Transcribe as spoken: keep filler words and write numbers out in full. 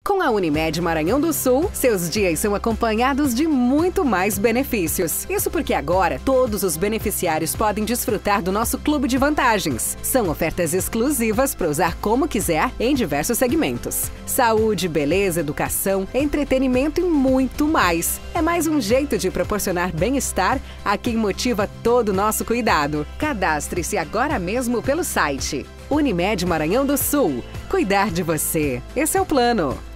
Com a Unimed Maranhão do Sul, seus dias são acompanhados de muito mais benefícios. Isso porque agora todos os beneficiários podem desfrutar do nosso clube de vantagens. São ofertas exclusivas para usar como quiser em diversos segmentos. Saúde, beleza, educação, entretenimento e muito mais. É mais um jeito de proporcionar bem-estar a quem motiva todo o nosso cuidado. Cadastre-se agora mesmo pelo site Unimed Maranhão do Sul. Cuidar de você. Esse é o plano.